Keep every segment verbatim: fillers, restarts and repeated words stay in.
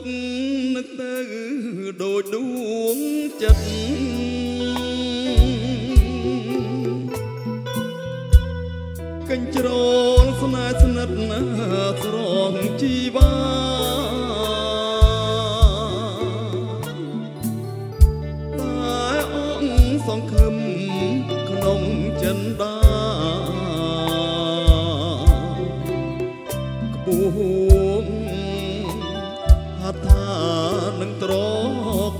นึกទៅដូចដួងចិត្តកញ្ជ្រោលស្នេហ៍ស្និទ្ធណាស្រងជីវ៉ាតែអង្គសង្ឃឹមក្នុងចិន្តាក្បួងហត្ថានឹងត្រក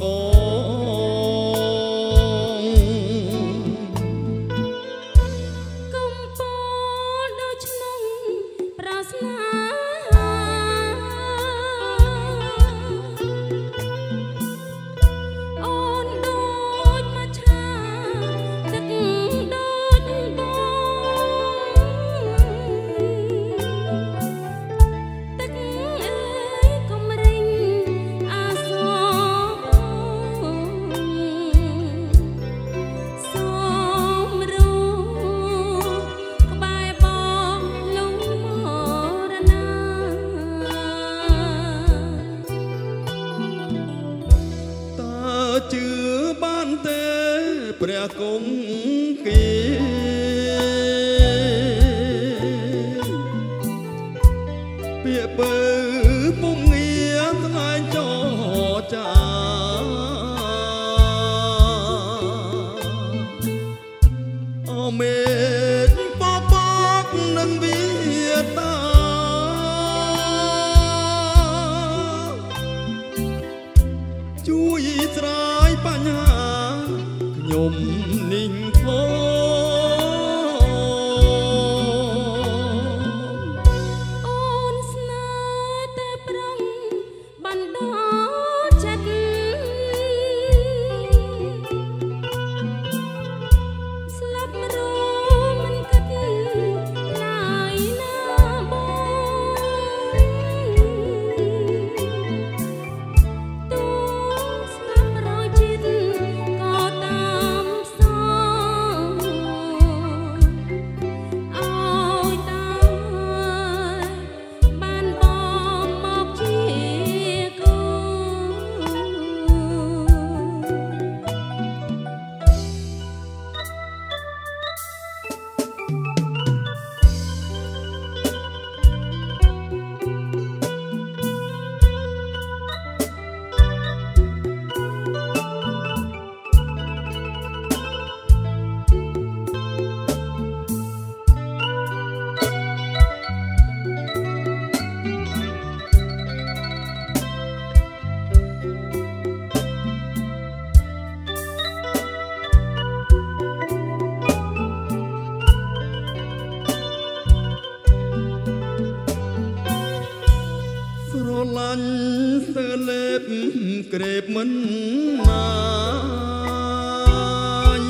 ជឿបានទេព្រះគង់គីពាក្យបើពុំងារថ្លែងចចាអមេបបកនឹងវិតាជួយស្រាយបញ្ហាខ្ញុំนิ่งพอអូនស្នេហ៍តែប្រងបណ្ដោចិត្តស្លាប់រមិនគិតឡើយណាលាញ់ស្ទើលេបក្រេបមិនណាយ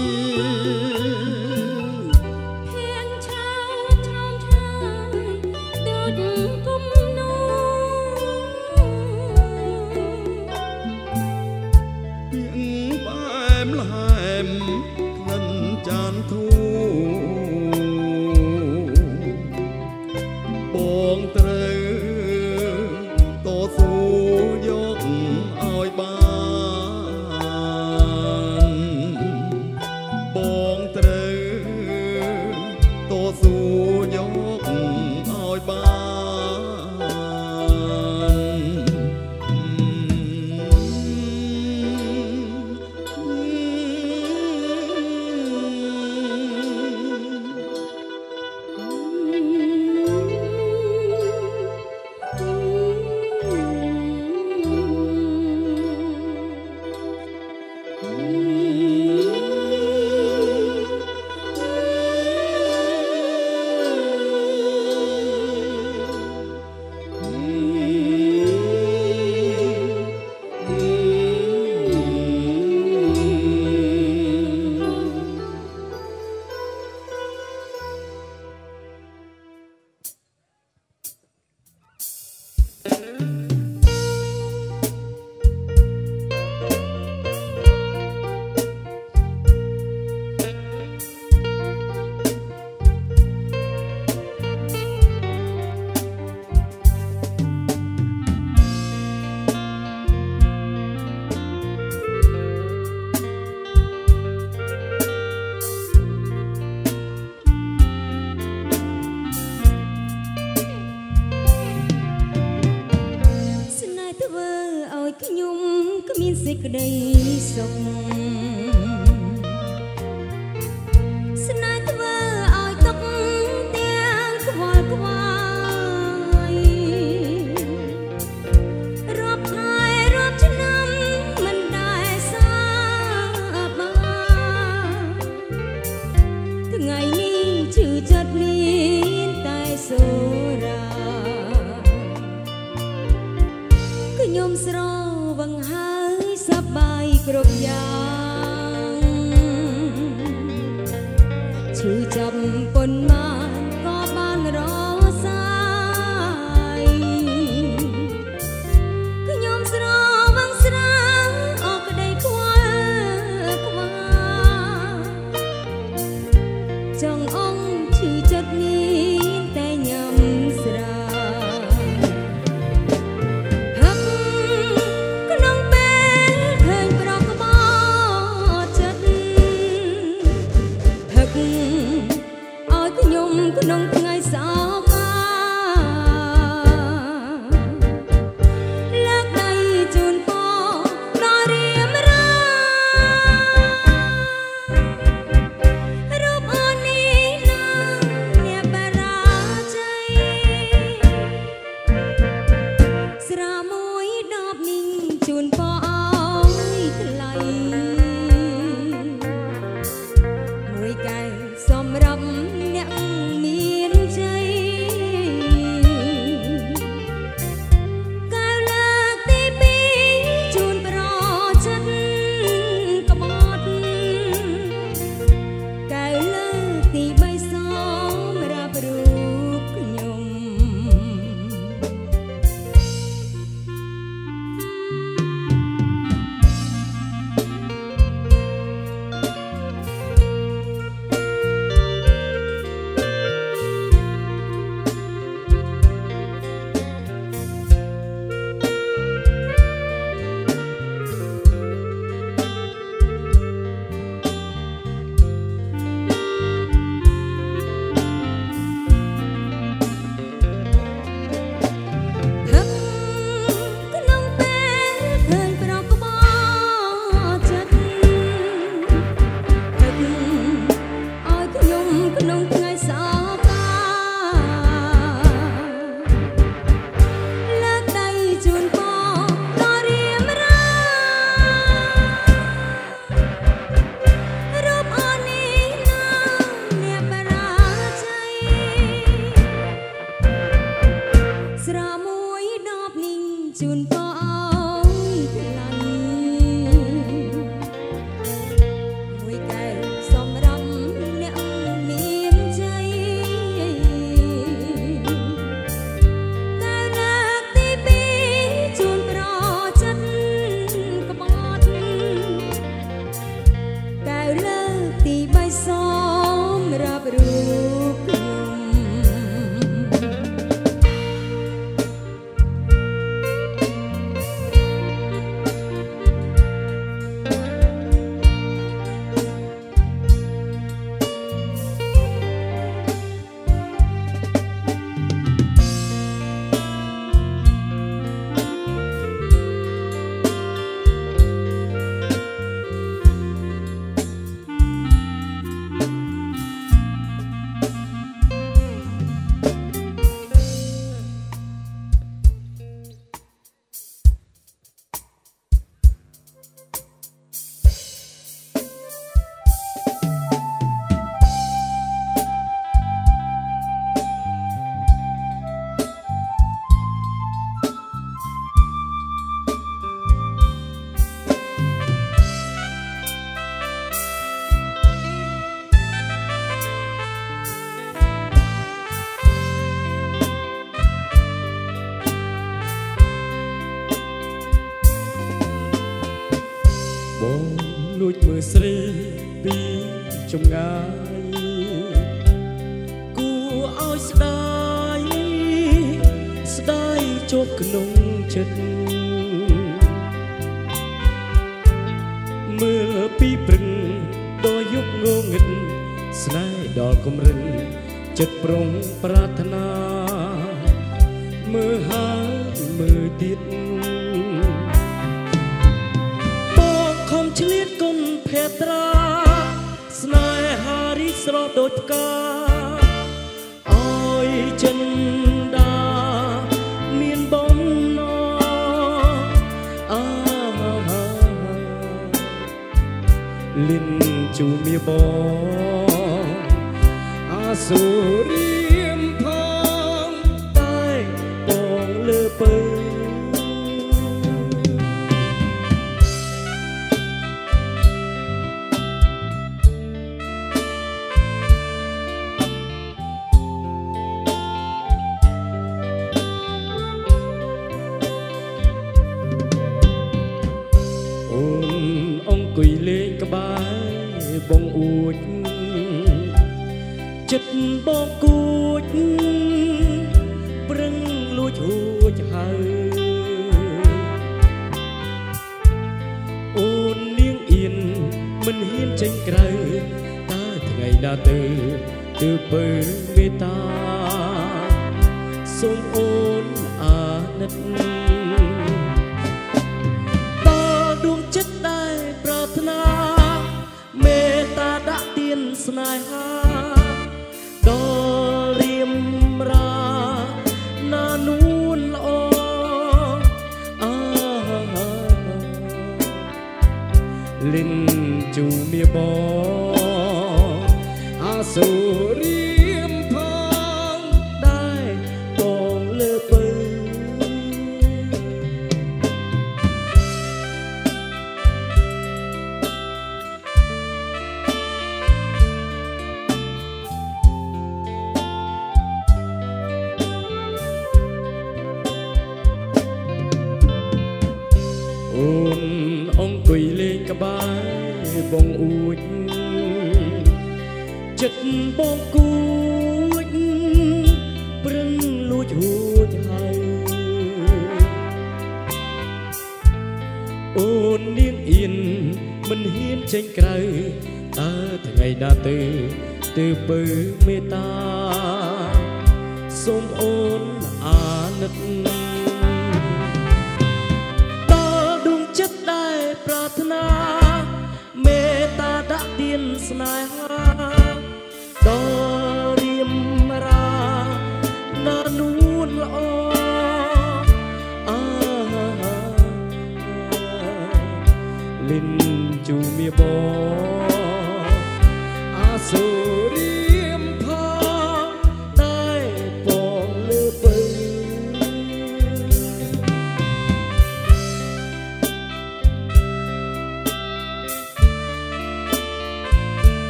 ភៀងឆៅឆោមឆាយដូចគុំនោះពីងបែមលហែមក្លិនចានធូបងត្រូវស៊ូយកឲ្យបានបងត្រូវតស៊ូយកឲ្យក្តីសុខស្នេហ៍ធ្វើឲ្យទុកទាំងខ្វល់ខ្វាយរាប់ខែរាប់ឆ្នាំមិនដែលសាបានថ្ងៃនេះឈឺចិត្តមានតែសូរាខ្ញុំស្រវឹងហើយសប្បាយគ្រប់យ៉ាងឈឺចាប់ប៉ុន្មានក៏បានរសាយខ្ញុំស្រវឹងស្រាលអស់ក្តីខ្វល់ខ្វាយចង់អង្គឈឺចិត្តមានតែញ៉ាំស្រាក្នុងថ្ងៃសោកាលើកដៃជូនពរដល់រៀមរារូបអូននេះណាអ្នកបរាជ័យស្រាមួយដបនេះជូនពរឲ្យថ្លៃមួយកែវសម្រាប់អ្នកមានជ័យកែវលើកទីពីរជូនប្រចិត្តក្បត់កែវលើកទីបីសម្រាប់រូបខ្ញុំក្នុងថ្ងៃសោកាលើកដៃជូនពរដល់រៀមរារូបអូននេះណាអ្នកបរាជ័យស្រាមួយដបនេះជូនពរឲ្យថ្លៃមួយកែវសម្រាប់ទីបីសម្រាប់រូបបងលួចមើលស្រីពីចម្ងាយគួរឲ្យស្ដាយស្ដាយជាប់ក្នុងចិត្តមើលពីព្រឹងដល់យប់ងងឹតស្នេហ៍ដល់គំរិនចិត្តប្រុងប្រាថ្នាមើលហើយមើលទៀតបจูมีบออาสุรีมพองใต้ปองเลือเปิงกุยเลงกบายบงอูดจิตบองกูดปรึงลูจูจะหาอูนเลี้ยงอินมันเฮียนเจงไกลตาทั้งไงดาเตอตือเปิดเมตาทรงโอนอานัดต่อดวงจิตได้ปรารถนาเมตตาดะเตียนสนายหาดอเรียมรานานูนละออาลินจูเมียบออาสุรีมพองได้ปองเลือเปิงอุ่นองกุยเลงกบายบงอูดจิตบองกูดปรึงลูจูจะหาอุ่นเลี้ยงอินมันเฮียนเจงไกลตาทั้งไงดาตือตือเปิดเมตตาสมโอน